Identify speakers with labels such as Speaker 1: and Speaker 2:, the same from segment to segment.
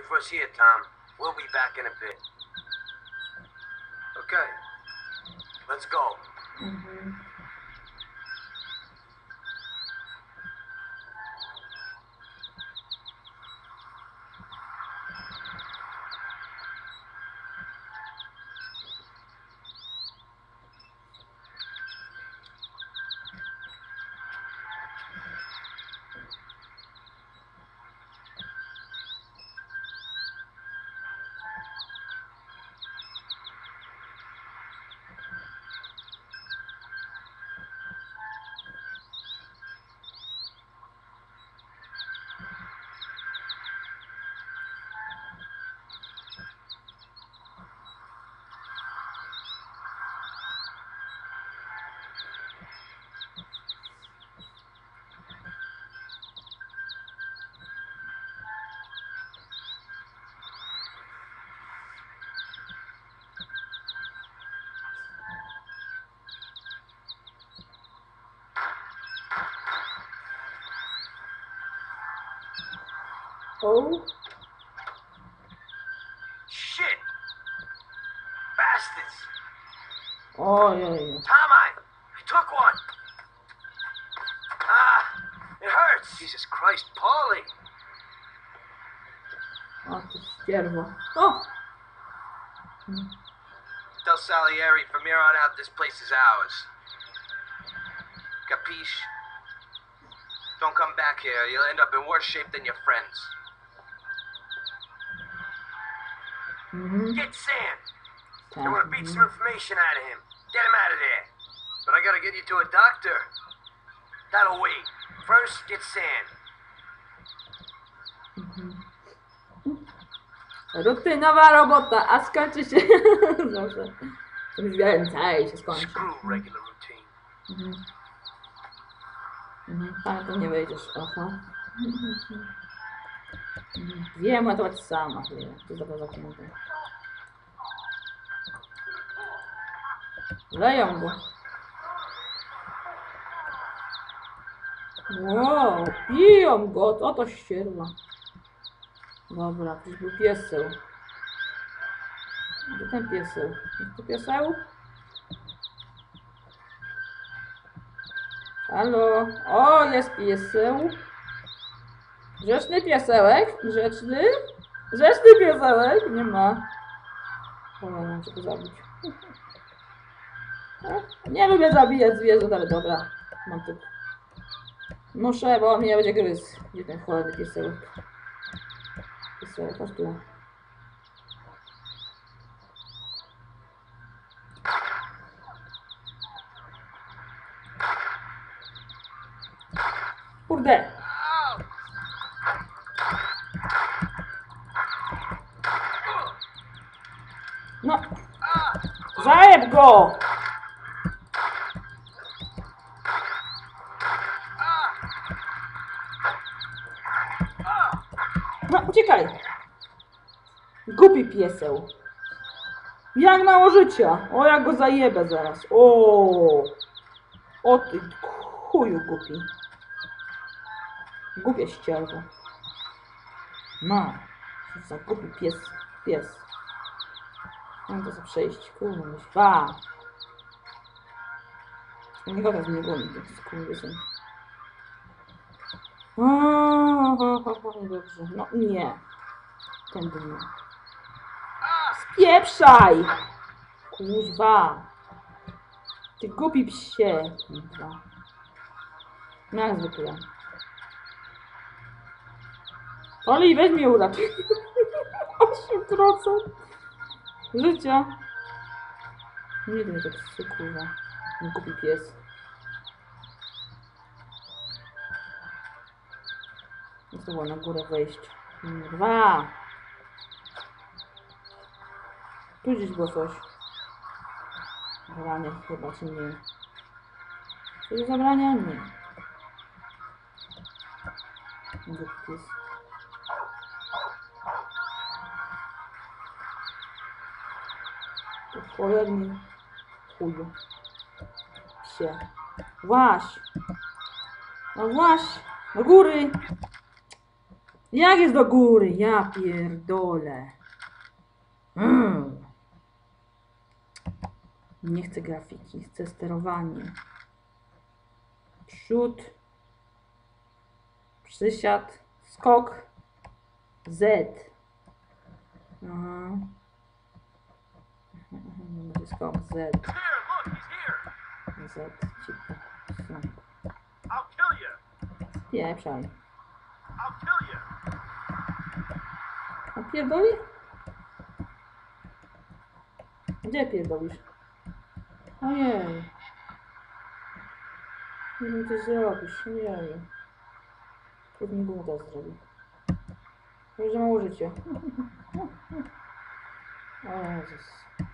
Speaker 1: for us here, Tom. We'll be back in a bit. Okay. Let's go.
Speaker 2: Oh.
Speaker 1: Shit! Bastards!
Speaker 2: Oj.
Speaker 1: Tom, I took one. It hurts. Jesus Christ, Paulie.
Speaker 2: O, to ścierwo. O!
Speaker 1: Tell Salieri from here on out this place is ours. Capiche? Don't come back here. You'll end up in worse shape than your friends. Get Sam. I want to beat some information out of him. Get him out of there. But I gotta get you to a doctor. That'll wait. First, get Sam.
Speaker 2: Rutynowa robota, a skończy się zawsze. Czymś więcej się skończy.
Speaker 1: Screw regular routine.
Speaker 2: Ale to nie wyjdziesz, oho. Wiem, ratować sama. To za zamknięte. Leją go. Wow, piją go. Oto ścierwa. Dobra, to już był pieseł. Gdzie ten pieseł? Jest to pieseł? Halo? O, jest pieseł. Grzeczny piesełek? Grzeczny? Grzeczny piesełek? Nie ma. O, mam cię zabić. Nie lubię zabijać zwierząt, ale dobra. Mam tu. Muszę, bo on mnie będzie gryzł. Gdzie ten cholerny piesełek? Piesełek, chodź tu. Kurde! No! Zajeb go! No, uciekaj! Głupi pieseł. Jak mało życia. O, ja go zajebę zaraz. O ty chuju głupi. Głupie ścierwo. No. Co za głupi pies. Mam to co przejść. Kurwa. Nie gada z mnie goni, to jest kurwa. Dobrze. No nie. Tędy nie. Spieprzaj! Kurwa. Ty głupi psie. Kurwa. No jak zwykle. Oli, weź mnie uratuj. 8% życia. Nie wiem, to psy, kurwa. Głupi pies. Jest to było na górę wejść. 2. Tu gdzieś było coś. Zabranie chyba, czy nie? Czy zabrania? Nie. Głupi pies. To cholerny chuju. Psie. Właś! No właś! Do góry! Jak jest do góry? Ja pierdolę. Nie chcę grafiki, chcę sterowanie. Przód. Przysiad. Skok. Z. Aha. Będzie skok Z.
Speaker 1: Here, look, he's here.
Speaker 2: Z. Cicho.
Speaker 1: I'll kill you.
Speaker 2: Pieprzaj.
Speaker 1: I'll kill you.
Speaker 2: A pierdoli? Gdzie pierdolisz? Ojej. Nie wiem, co zrobisz. Ojej. Trudniej było to zrobić. Już za mało życia. O Jezus.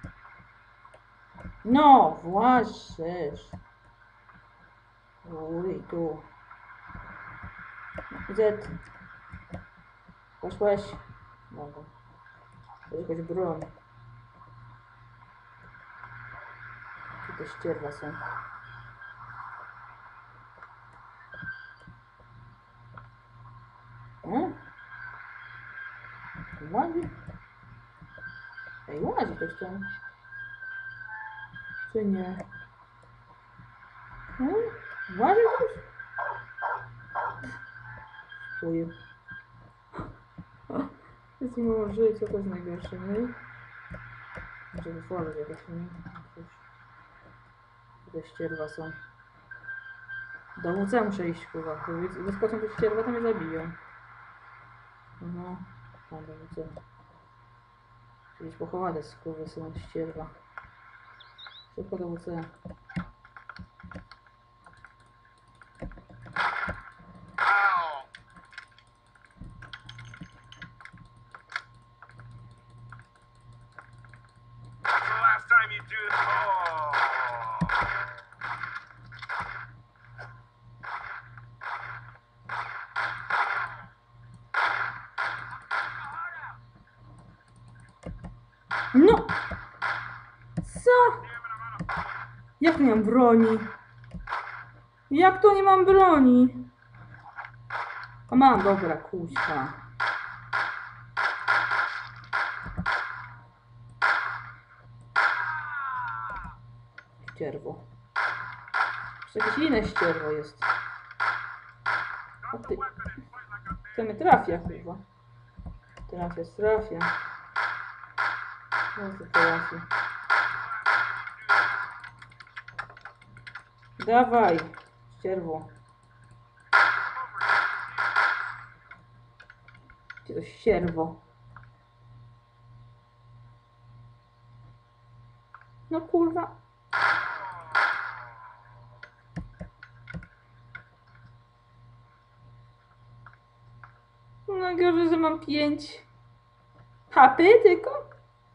Speaker 2: No, właśnie. Uj, tu. Z. Poszłeś. Dobra. To jest jakaś broń. Tu te ścierwa są. Ładnie. Ej, ładnie ktoś tam. Czy nie? Ładnie ktoś? Czuję. Jest nie mogę żyć, co to jest najgorsze, nie? Może wytworzyć jakoś, nie? Te ścierwa są. Do WC muszę iść, kurwa. Wyskoczą te ścierwa, to mnie zabiją. No, tam do WC. Gdzieś pochowane skurwy są ścierwa. Szybko do WC. No! Co? Jak nie mam broni? Jak to nie mam broni? A mam, dobra, kuźwa. Ścierwo. Jeszcze jakieś inne ścierwo jest. A ty... To mnie trafia, chyba. Trafia. No to trafia. Dawaj, ścierwo. Gdzie to ścierwo? No kurwa. No gorzej, że mam 5 HP tylko?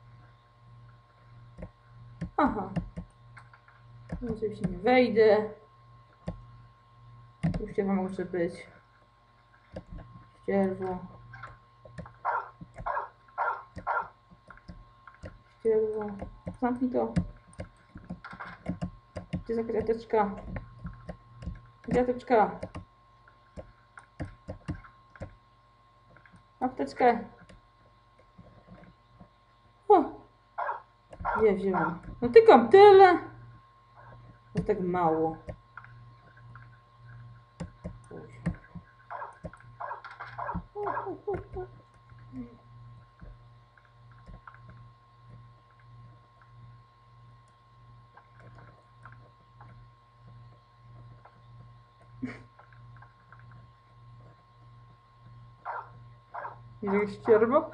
Speaker 2: Aha. No oczywiście nie wejdę. Już cię może być. Ścierwo. Zamknij to. Gdzie jest kwiateczka? Kwiateczka. Apteczkę. O! Nie wziąłem. No tylko tyle. To tak mało. Jakieś ścierwo?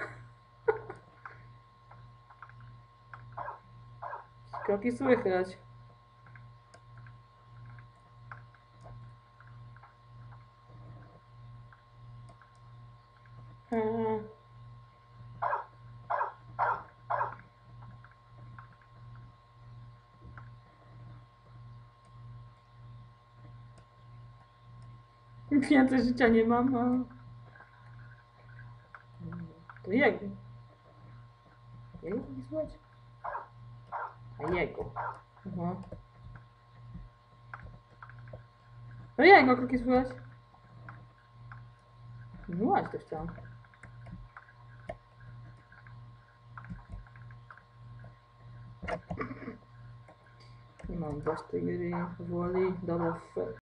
Speaker 2: Kroki słychać. Więcej życia nie mam, a... To jego. Jego wysłać? A jego. Aha. No jego kroki słychać. No właśnie to chciałam. Nie mam dość tej gry, woli, dobra,